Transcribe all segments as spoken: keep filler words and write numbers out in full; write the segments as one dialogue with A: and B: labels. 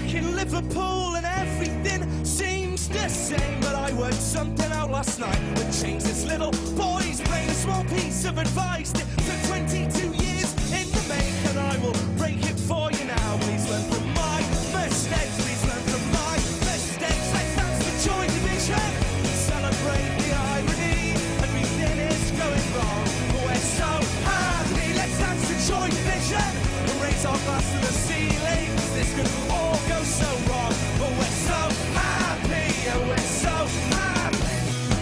A: back in Liverpool and everything seems the same. But I worked something out last night that changed this little boy's brain. A small piece of advice that took twenty-two years in the make, and I will break it for you now. Please learn from my mistakes. Please learn from my mistakes. Let's dance for Joy Division. Celebrate the irony. Everything is going wrong, but we're so happy. Let's dance for Joy Division and raise our glass to the ceiling. 'Cause this could all go so wrong, but we're so happy. Yeah, we're so happy.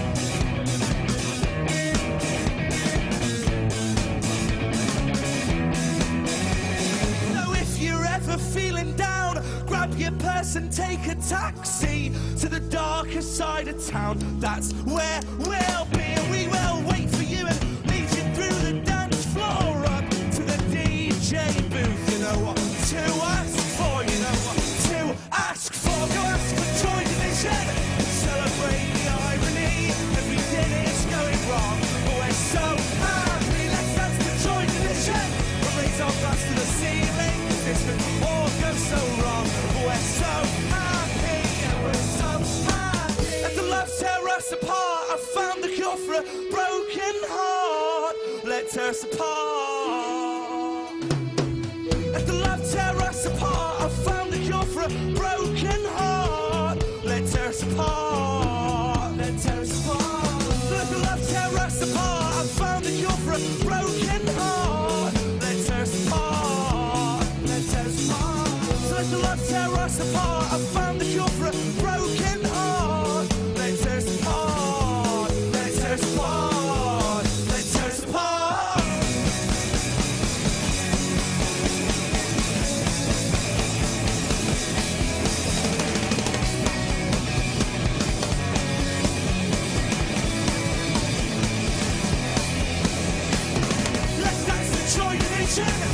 A: So if you're ever feeling down, grab your purse and take a taxi to the darker side of town. That's where we'll be, and we will wait for you and lead you through the dance floor up to the D J booth. You know what to ask for, you know what to ask for. Go ask for Joy Division. Celebrate the irony. Everything is going wrong, but we're so happy. Let's dance for Joy Division and raise our glass to the ceiling. 'Cause this could all go so wrong, but we're so happy. Yeah, we're so happy. Let the love tear us apart. I found the cure for a broken heart. Let tear us apart. Let the love tear us apart. I found the cure for a broken heart. Let tear us apart. Let tear us apart. Let the love tear us apart. I found the cure for a broken heart. Let tear us apart. Let tear us apart. So let the love tear us apart. I found the cure for a broken heart. Let tear us apart. Let tear us apart. Let tear us apart. Let's dance to Joy Division.